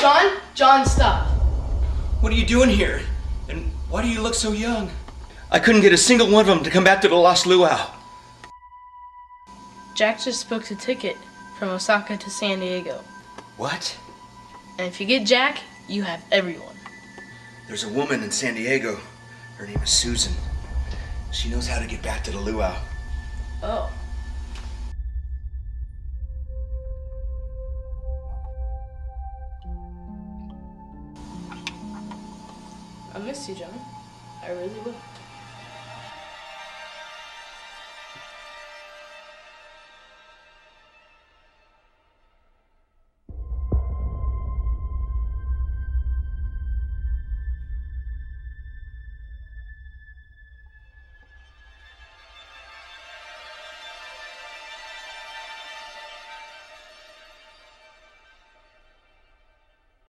John? John, stop. What are you doing here? And why do you look so young? I couldn't get a single one of them to come back to the Lost Luau. Jack just booked a ticket from Osaka to San Diego. What? And if you get Jack, you have everyone. There's a woman in San Diego. Her name is Susan. She knows how to get back to the Luau. Oh. I miss you, John. I really will.